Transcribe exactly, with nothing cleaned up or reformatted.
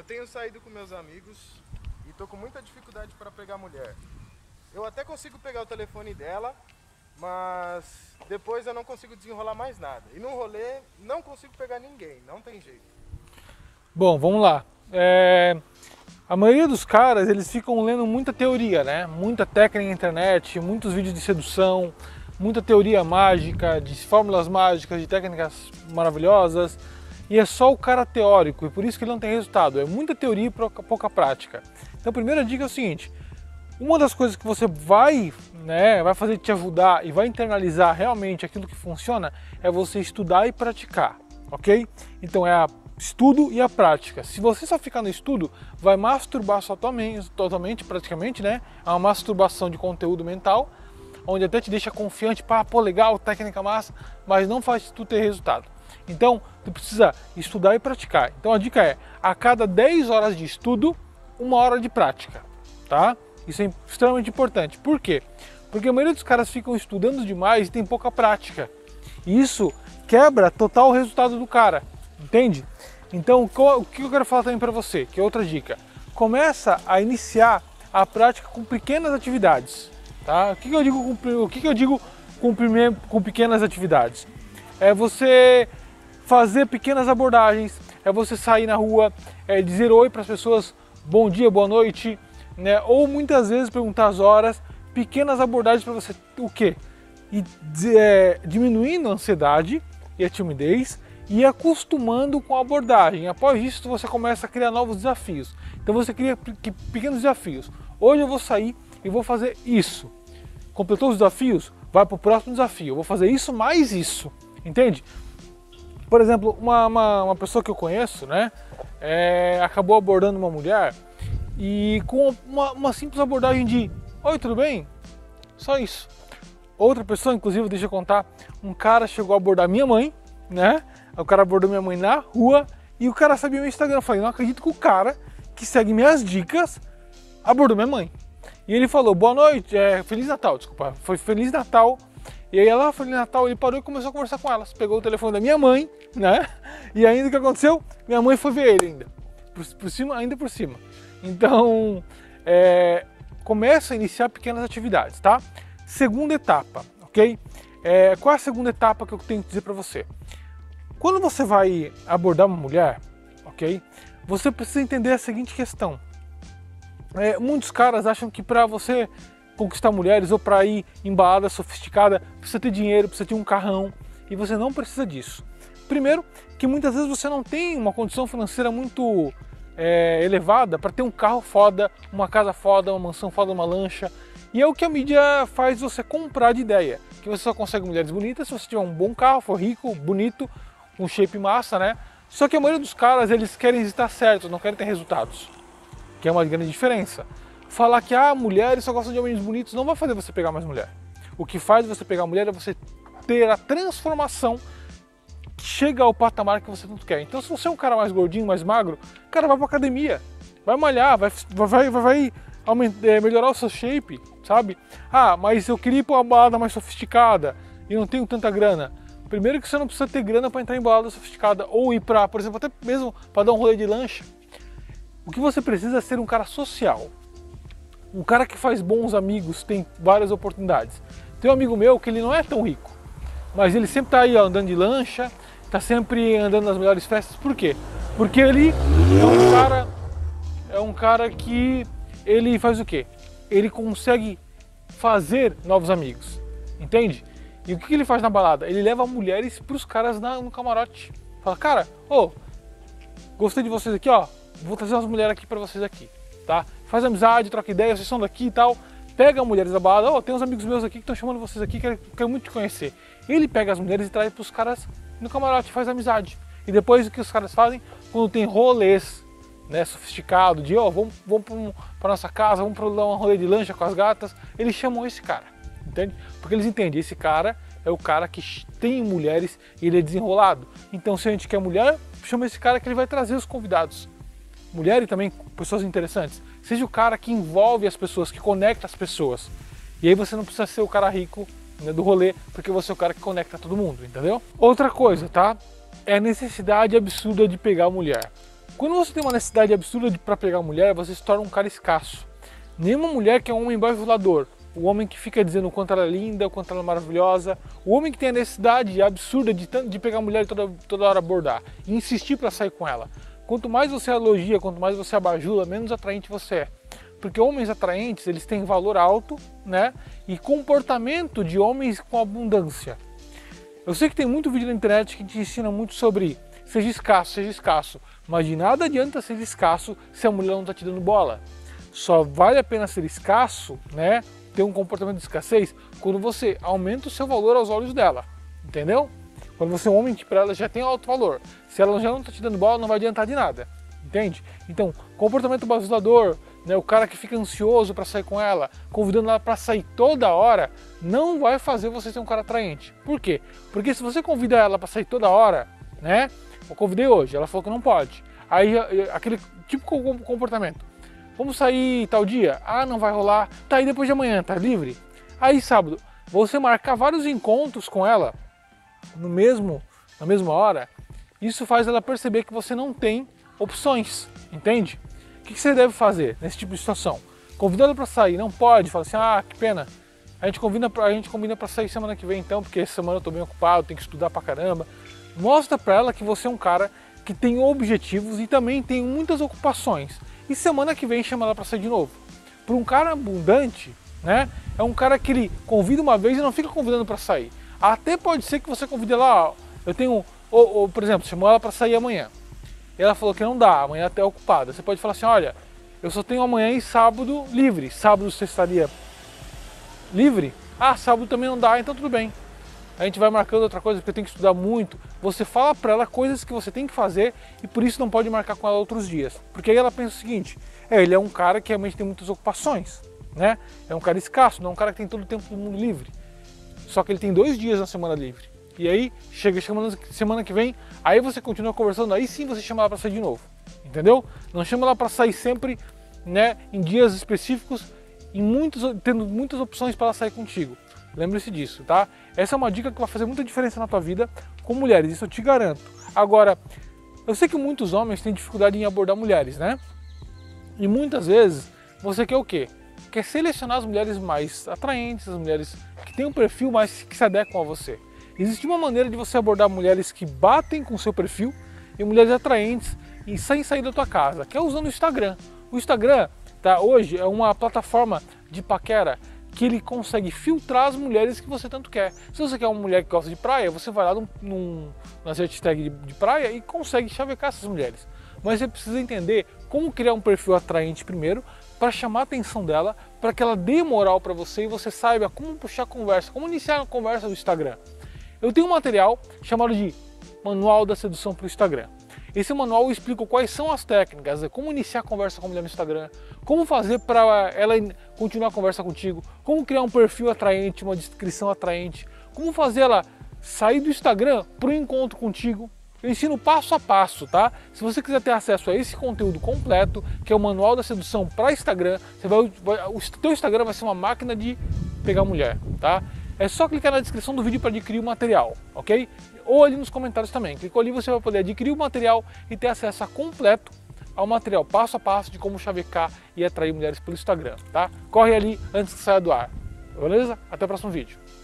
Eu tenho saído com meus amigos e tô com muita dificuldade para pegar mulher. Eu até consigo pegar o telefone dela, mas depois eu não consigo desenrolar mais nada. E no rolê não consigo pegar ninguém, não tem jeito. Bom, vamos lá. É... A maioria dos caras, eles ficam lendo muita teoria, né? Muita técnica na internet, muitos vídeos de sedução, muita teoria mágica, de fórmulas mágicas, de técnicas maravilhosas. E é só o cara teórico, e por isso que ele não tem resultado. É muita teoria e pouca prática. Então a primeira dica é o seguinte: uma das coisas que você vai, né, vai fazer te ajudar e vai internalizar realmente aquilo que funciona é você estudar e praticar, ok? Então é a estudo e a prática. Se você só ficar no estudo, vai masturbar sua mente, totalmente, praticamente, né? É uma masturbação de conteúdo mental, onde até te deixa confiante, pá, pô, legal, técnica massa, mas não faz tu ter resultado. Então, tu precisa estudar e praticar. Então a dica é, a cada dez horas de estudo, uma hora de prática, tá? Isso é extremamente importante. Por quê? Porque a maioria dos caras ficam estudando demais e tem pouca prática. E isso quebra total o resultado do cara, entende? Então, o que eu quero falar também para você, que é outra dica. Começa a iniciar a prática com pequenas atividades, tá? O que eu digo com, o que eu digo com, com pequenas atividades? É você fazer pequenas abordagens, é você sair na rua, é dizer oi para as pessoas, bom dia, boa noite, né? Ou muitas vezes perguntar as horas, pequenas abordagens para você, o quê? E, é, diminuindo a ansiedade e a timidez e acostumando com a abordagem. Após isso você começa a criar novos desafios. Então você cria pequenos desafios. Hoje eu vou sair e vou fazer isso. Completou os desafios? Vai para o próximo desafio. Eu vou fazer isso mais isso. Entende? Por exemplo, uma, uma, uma pessoa que eu conheço, né, é, acabou abordando uma mulher e com uma, uma simples abordagem de oi, tudo bem? Só isso. Outra pessoa, inclusive, deixa eu contar, um cara chegou a abordar minha mãe, né? O cara abordou minha mãe na rua e o cara sabia meu Instagram. Eu falei, não acredito que o cara que segue minhas dicas abordou minha mãe. E ele falou, boa noite, é, Feliz Natal, desculpa, foi Feliz Natal. E aí ela, Feliz Natal, ele parou e começou a conversar com ela. Pegou o telefone da minha mãe, né? E ainda o que aconteceu? Minha mãe foi ver ele ainda, por, por cima, ainda por cima. Então, é, começa a iniciar pequenas atividades, tá? Segunda etapa, ok? É, qual é a segunda etapa que eu tenho que dizer para você? Quando você vai abordar uma mulher, ok? Você precisa entender a seguinte questão. É, muitos caras acham que para você conquistar mulheres ou para ir em balada sofisticada, precisa ter dinheiro, precisa ter um carrão, e você não precisa disso. Primeiro, que muitas vezes você não tem uma condição financeira muito é, elevada para ter um carro foda, uma casa foda, uma mansão foda, uma lancha, e é o que a mídia faz você comprar de ideia, que você só consegue mulheres bonitas se você tiver um bom carro, for rico, bonito, um shape massa, né? Só que a maioria dos caras, eles querem estar certos, não querem ter resultados, que é uma grande diferença. Falar que ah, mulheres só gostam de homens bonitos não vai fazer você pegar mais mulher. O que faz você pegar mulher é você ter a transformação que chega ao patamar que você tanto quer. Então se você é um cara mais gordinho, mais magro, cara, vai pra academia, vai malhar, vai, vai, vai, vai aumentar, é, melhorar o seu shape, sabe? Ah, mas eu queria ir pra uma balada mais sofisticada e não tenho tanta grana. Primeiro que você não precisa ter grana para entrar em balada sofisticada ou ir pra, por exemplo, até mesmo para dar um rolê de lancha. O que você precisa é ser um cara social. Um cara que faz bons amigos, tem várias oportunidades. Tem um amigo meu que ele não é tão rico, mas ele sempre tá aí ó, andando de lancha, tá sempre andando nas melhores festas. Por quê? Porque ele é um cara, é um cara que ele faz o quê? Ele consegue fazer novos amigos, entende? E o que ele faz na balada? Ele leva mulheres pros caras na, no camarote. Fala, cara, ô, gostei de vocês aqui, ó, vou trazer umas mulheres aqui pra vocês aqui, tá? Faz amizade, troca ideia, vocês são daqui e tal. Pega mulheres da balada, ó, tem uns amigos meus aqui que estão chamando vocês aqui, quero, quero muito te conhecer. Ele pega as mulheres e traz pros caras no camarote, faz amizade. E depois o que os caras fazem? Quando tem rolês, né, sofisticado, de ó, vamos, vamos pra, pra nossa casa, vamos pra dar um rolê de lancha com as gatas, eles chamam esse cara, entende? Porque eles entendem, esse cara é o cara que tem mulheres e ele é desenrolado. Então se a gente quer mulher, chama esse cara que ele vai trazer os convidados. Mulher e também pessoas interessantes. Seja o cara que envolve as pessoas, que conecta as pessoas. E aí você não precisa ser o cara rico, né, do rolê, porque você é o cara que conecta todo mundo, entendeu? Outra coisa, tá? É a necessidade absurda de pegar a mulher. Quando você tem uma necessidade absurda para pegar mulher, você se torna um cara escasso. Nenhuma mulher que é um homem bajulador, o homem que fica dizendo o quanto ela é linda, o quanto ela é maravilhosa, o homem que tem a necessidade absurda de, de pegar a mulher e toda, toda hora abordar e insistir para sair com ela. Quanto mais você elogia, quanto mais você abajula, menos atraente você é. Porque homens atraentes, eles têm valor alto, né? E comportamento de homens com abundância. Eu sei que tem muito vídeo na internet que te ensina muito sobre seja escasso, seja escasso. Mas de nada adianta ser escasso se a mulher não está te dando bola. Só vale a pena ser escasso, né? Ter um comportamento de escassez quando você aumenta o seu valor aos olhos dela. Entendeu? Quando você é um homem que para ela já tem alto valor. Se ela já não está te dando bola, não vai adiantar de nada. Entende? Então, comportamento bajulador, né, o cara que fica ansioso para sair com ela, convidando ela para sair toda hora, não vai fazer você ser um cara atraente. Por quê? Porque se você convida ela para sair toda hora, né? Eu convidei hoje, ela falou que não pode. Aí, aquele tipo de comportamento. Vamos sair tal dia? Ah, não vai rolar. Tá aí depois de amanhã, tá livre? Aí sábado, você marcar vários encontros com ela no mesmo, na mesma hora, isso faz ela perceber que você não tem opções, entende? O que você deve fazer nesse tipo de situação? Convidando para sair, não pode, fala assim, ah, que pena. A gente combina pra, a gente combina para sair semana que vem então, porque essa semana eu tô bem ocupado, tenho que estudar pra caramba. Mostra para ela que você é um cara que tem objetivos e também tem muitas ocupações. E semana que vem chama ela para sair de novo. Para um cara abundante, né? É um cara que ele convida uma vez e não fica convidando para sair. Até pode ser que você convide ela, ó, eu tenho, ou, ou, por exemplo, chamou ela para sair amanhã. Ela falou que não dá, amanhã até é ocupada. Você pode falar assim, olha, eu só tenho amanhã e sábado livre. Sábado você estaria livre? Ah, sábado também não dá, então tudo bem. A gente vai marcando outra coisa, porque eu tenho que estudar muito. Você fala para ela coisas que você tem que fazer e por isso não pode marcar com ela outros dias. Porque aí ela pensa o seguinte, é, ele é um cara que realmente tem muitas ocupações, né? É um cara escasso, não é um cara que tem todo o tempo do mundo livre. Só que ele tem dois dias na semana livre. E aí, chega semana, semana que vem, aí você continua conversando, aí sim você chama ela para sair de novo. Entendeu? Não chama ela para sair sempre, né, em dias específicos, em muitos, tendo muitas opções para ela sair contigo. Lembre-se disso, tá? Essa é uma dica que vai fazer muita diferença na tua vida com mulheres, isso eu te garanto. Agora, eu sei que muitos homens têm dificuldade em abordar mulheres, né? E muitas vezes, você quer o quê? Quer selecionar as mulheres mais atraentes, as mulheres que têm um perfil mais que se adequam a você. Existe uma maneira de você abordar mulheres que batem com o seu perfil e mulheres atraentes e sem sair da tua casa, que é usando o Instagram. O Instagram, tá, hoje é uma plataforma de paquera que ele consegue filtrar as mulheres que você tanto quer. Se você quer uma mulher que gosta de praia, você vai lá num, num, nas hashtags de, de praia e consegue chavecar essas mulheres. Mas você precisa entender como criar um perfil atraente primeiro, para chamar a atenção dela, para que ela dê moral para você e você saiba como puxar conversa, como iniciar a conversa do Instagram. Eu tenho um material chamado de Manual da Sedução para o Instagram. Esse manual eu explico quais são as técnicas, como iniciar a conversa com a mulher no Instagram, como fazer para ela continuar a conversa contigo, como criar um perfil atraente, uma descrição atraente, como fazer ela sair do Instagram para o encontro contigo. Eu ensino passo a passo, tá? Se você quiser ter acesso a esse conteúdo completo, que é o Manual da Sedução para Instagram, você vai, vai, o teu Instagram vai ser uma máquina de pegar mulher, tá? É só clicar na descrição do vídeo para adquirir o material, ok? Ou ali nos comentários também. Clicou ali, você vai poder adquirir o material e ter acesso a completo ao material passo a passo de como chavecar e atrair mulheres pelo Instagram, tá? Corre ali antes que saia do ar, beleza? Até o próximo vídeo.